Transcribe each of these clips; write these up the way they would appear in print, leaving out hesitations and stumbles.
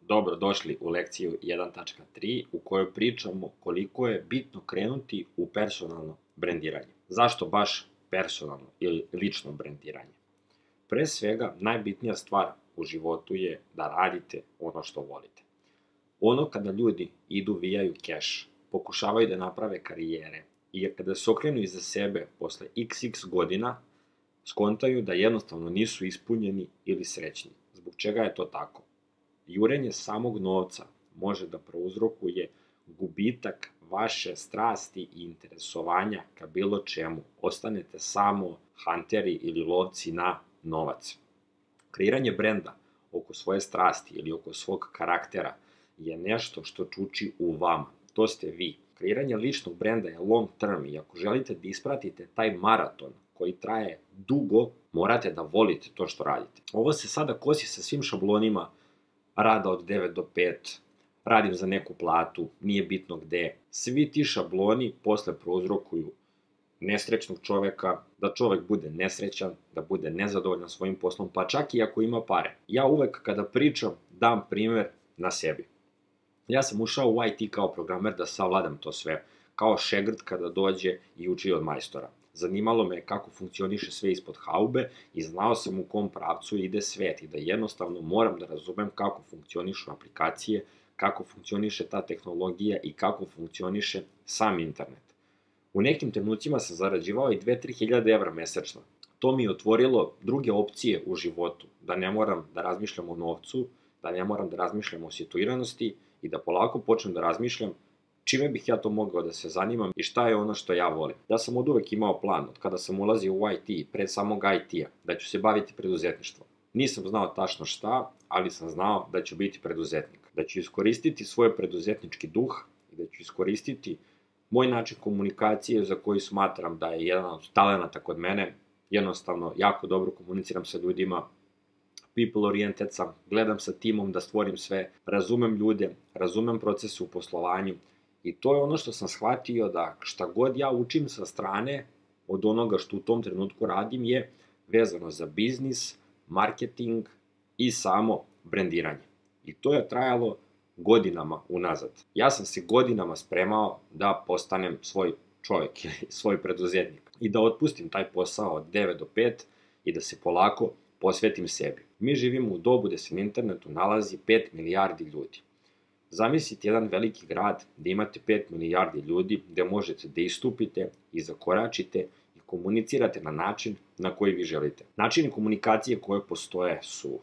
Dobrodošli u lekciju 1.3 u kojoj pričamo koliko je bitno krenuti u personalno brendiranje. Zašto baš personalno ili lično brendiranje? Pre svega, najbitnija stvar u životu je da radite ono što volite. Ono kada ljudi idu vijaju keš, pokušavaju da naprave karijere i kada se okrenu iza sebe posle xx godina, skontaju da jednostavno nisu ispunjeni ili srećni. Zbog čega je to tako? Jurenje samog novca može da prouzrokuje gubitak vaše strasti i interesovanja ka bilo čemu. Ostanete samo hanteri ili lovci na novac. Kreiranje brenda oko svoje strasti ili oko svog karaktera je nešto što čuči u vama. To ste vi. Kreiranje ličnog brenda je long term i ako želite da ispratite taj maraton koji traje dugo, morate da volite to što radite. Ovo se sada kosi sa svim šablonima rada od 9 do 5, radim za neku platu, nije bitno gde. Svi ti šabloni posle prouzrokuju nesrećnog čoveka, da čovek bude nesrećan, da bude nezadovoljan svojim poslom, pa čak i ako ima pare. Ja uvek kada pričam dam primer na sebi. Ja sam ušao u IT kao programer da savladam to sve, kao šegrt kada dođe i uči od majstora. Zanimalo me kako funkcioniše sve ispod haube i znao sam u kom pravcu ide svet i da jednostavno moram da razumem kako funkcionišu aplikacije, kako funkcioniše ta tehnologija i kako funkcioniše sam internet. U nekim trenucima sam zarađivao i 2-3 hiljade evra mesečno. To mi je otvorilo druge opcije u životu, da ne moram da razmišljam o novcu, da ne moram da razmišljam o situiranosti i da polako počnem da razmišljam čime bih ja to mogao da se zanimam i šta je ono što ja volim. Ja sam od uvek imao plan, od kada sam ulazio u IT, pred samog IT-a, da ću se baviti preduzetništvom. Nisam znao tačno šta, ali sam znao da ću biti preduzetnik. Da ću iskoristiti svoj preduzetnički duh i da ću iskoristiti moj način komunikacije za koji smatram da je jedan od talenata kod mene. Jednostavno, jako dobro komuniciram sa ljudima, people oriented sam, gledam sa timom da stvorim sve, razumem ljude, razumem procese u poslovanju. I to je ono što sam shvatio da šta god ja učim sa strane od onoga što u tom trenutku radim je vezano za biznis, marketing i samo brendiranje. I to je trajalo godinama unazad. Ja sam se godinama spremao da postanem svoj čovjek ili svoj preduzetnik i da otpustim taj posao od 9 do 5 i da se polako posvetim sebi. Mi živimo u dobu gde se na internetu nalazi 5 milijardi ljudi. Zamislite jedan veliki grad gde imate 5 milijardi ljudi, gde možete da istupite i zakoračite i komunicirate na način na koji vi želite. Načini komunikacije koje postoje su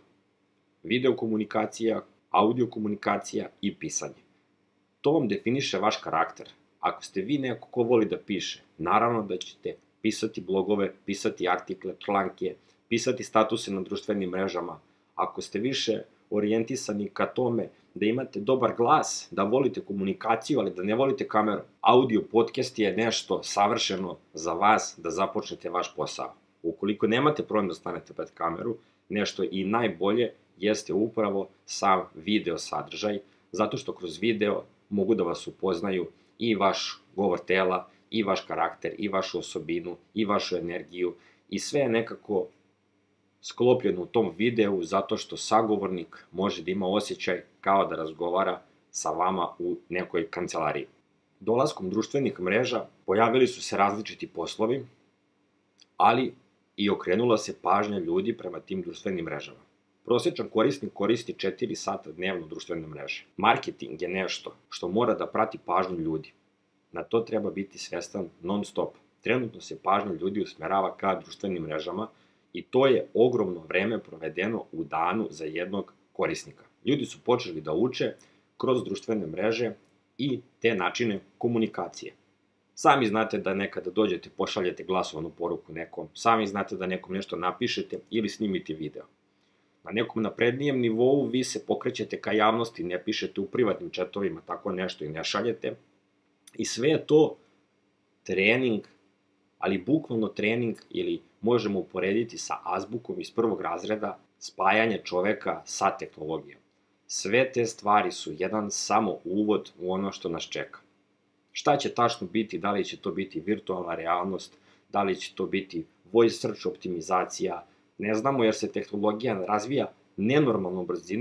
videokomunikacija, audiokomunikacija i pisanje. To vam definiše vaš karakter. Ako ste vi neko ko voli da piše, naravno da ćete pisati blogove, pisati artikle, članke, pisati statuse na društvenim mrežama. Ako ste više orijentisani ka tome da imate dobar glas, da volite komunikaciju, ali da ne volite kameru. Audio podcast je nešto savršeno za vas da započnete vaš posao. Ukoliko nemate problem da stanete pred kameru, nešto i najbolje jeste upravo sam video sadržaj, zato što kroz video mogu da vas upoznaju i vaš govor tela, i vaš karakter, i vašu osobinu, i vašu energiju, i sve je nekako sklopljeno u tom videu zato što sagovornik može da ima osjećaj kao da razgovara sa vama u nekoj kancelariji. Dolaskom društvenih mreža pojavili su se različiti poslovi, ali i okrenula se pažnja ljudi prema tim društvenim mrežama. Prosječan korisnik koristi 4 sata dnevno društvene mreže. Marketing je nešto što mora da prati pažnju ljudi. Na to treba biti svestan non stop. Trenutno se pažnja ljudi usmerava ka društvenim mrežama i to je ogromno vreme provedeno u danu za jednog korisnika. Ljudi su počeli da uče kroz društvene mreže i te načine komunikacije. Sami znate da nekada dođete, pošaljete glasovanu poruku nekom, sami znate da nekom nešto napišete ili snimite video. Na nekom naprednijem nivou vi se pokrećete ka javnosti, ne pišete u privatnim chatovima tako nešto i ne šaljete. I sve je to trening, ali bukvalno trening ili možemo uporediti sa azbukom iz 1. razreda, spajanje čoveka sa tehnologijom. Sve te stvari su jedan samo uvod u ono što nas čeka. Šta će tačno biti, da li će to biti virtualna realnost, da li će to biti voice search optimizacija, ne znamo jer se tehnologija razvija nenormalnom brzinom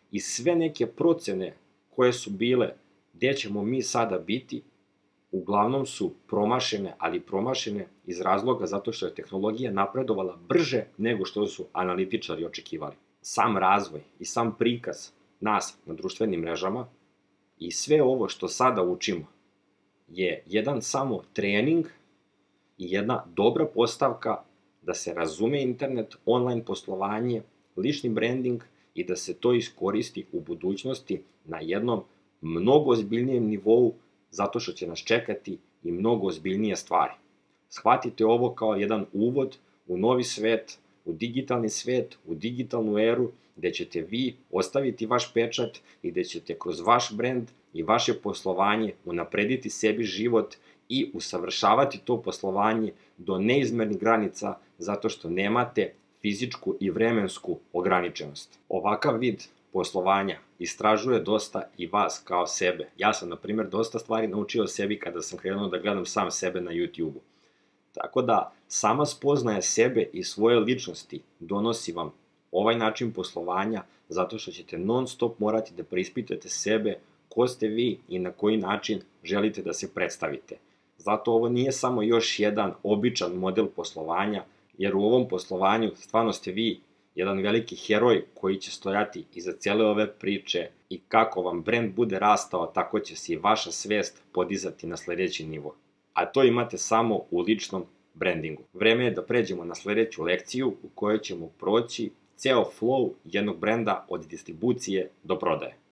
i sve neke procene koje su bile gde ćemo mi sada biti, uglavnom su promašene, ali promašene iz razloga zato što je tehnologija napredovala brže nego što su analitičari očekivali. Sam razvoj i sam prikaz nas na društvenim mrežama i sve ovo što sada učimo je jedan samo trening i jedna dobra postavka da se razume internet, online poslovanje, lični branding i da se to iskoristi u budućnosti na jednom mnogo ozbiljnijem nivou, zato što će nas čekati i mnogo ozbiljnije stvari. Shvatite ovo kao jedan uvod u novi svet, u digitalni svet, u digitalnu eru, gde ćete vi ostaviti vaš pečat i gde ćete kroz vaš brend i vaše poslovanje unaprediti sebi život i usavršavati to poslovanje do neizmernih granica zato što nemate fizičku i vremensku ograničenost. Ovakav vid poslovanja istražuje dosta i vas kao sebe. Ja sam, na primjer, dosta stvari naučio o sebi kada sam krenuo da gledam sam sebe na YouTube-u. Tako da, sama spoznaja sebe i svoje ličnosti donosi vam ovaj način poslovanja zato što ćete non stop morati da preispitate sebe, ko ste vi i na koji način želite da se predstavite. Zato ovo nije samo još jedan običan model poslovanja, jer u ovom poslovanju stvarno ste vi jedan veliki heroj koji će stojati iza cele ove priče i kako vam brend bude rastao, tako će se i vaša svest podizati na sledeći nivo. A to imate samo u ličnom brandingu. Vreme je da pređemo na sledeću lekciju u kojoj ćemo proći ceo flow jednog brenda od distribucije do prodaje.